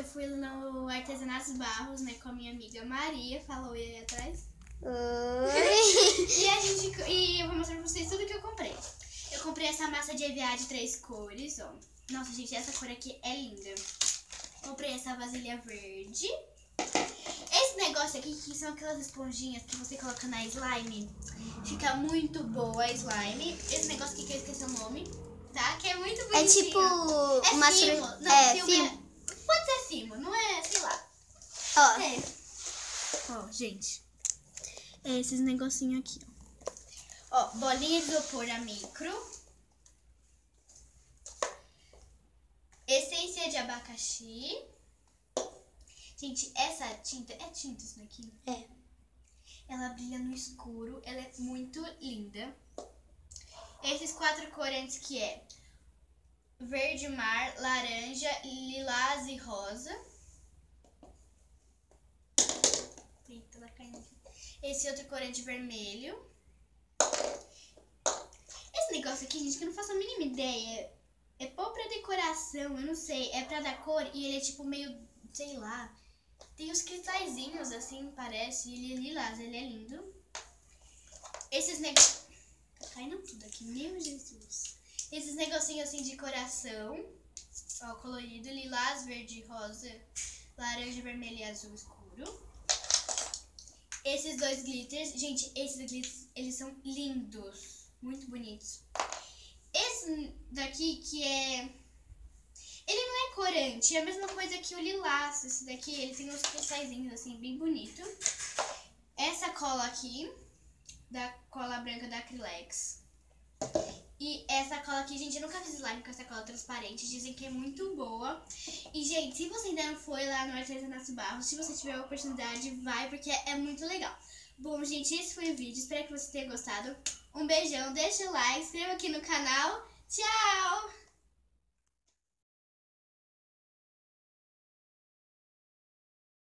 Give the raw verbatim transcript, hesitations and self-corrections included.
fui no Artesanatos Barros, né, com a minha amiga Maria. Fala oi aí atrás. Oi. E a gente, e eu vou mostrar pra vocês tudo que eu comprei. Eu comprei essa massa de E V A de três cores, ó. Nossa, gente, essa cor aqui é linda. Comprei essa vasilha verde. Esse negócio aqui, que são aquelas esponjinhas que você coloca na slime. Fica muito boa a slime. Esse negócio aqui que eu esqueci o nome, tá? Que é muito bonitinho. É tipo é uma fimo. sur... Não, é, fimo fimo. é... Pode ser fimo, não é, sei lá. Ó. É. Ó, gente. É esses negocinhos aqui, ó. Ó, bolinha de isopor a micro. Essência de abacaxi. Gente, essa tinta, é tinta isso daqui? É. Ela brilha no escuro, ela é muito linda. Esses quatro corantes que é verde mar, laranja, lilás e rosa. Eita, tá caindo aqui. Esse outro corante vermelho. Esse negócio aqui, gente, que eu não faço a mínima ideia. É pó pra decoração, eu não sei. É pra dar cor e ele é tipo meio, sei lá. Tem uns cristalzinhos assim, parece. E ele é lilás, ele é lindo. Esses negócios... Tá caindo tudo aqui, meu Jesus. Esses negocinhos assim de coração. Ó, colorido, lilás, verde, rosa, laranja, vermelho e azul escuro. Esses dois glitters, gente, esses glitters, eles são lindos, muito bonitos. Esse daqui que é... Ele não é corante, é a mesma coisa que o lilás. Esse daqui, ele tem uns cristalzinhos assim, bem bonito. Essa cola aqui, da cola branca da Acrylex. E essa cola aqui, gente, eu nunca fiz slime com essa cola transparente. Dizem que é muito boa. E, gente, se você ainda não foi lá no Artesanatos Barros, se você tiver a oportunidade, vai, porque é muito legal. Bom, gente, esse foi o vídeo. Espero que você tenha gostado. Um beijão, deixa o like, se inscreva aqui no canal. Tchau!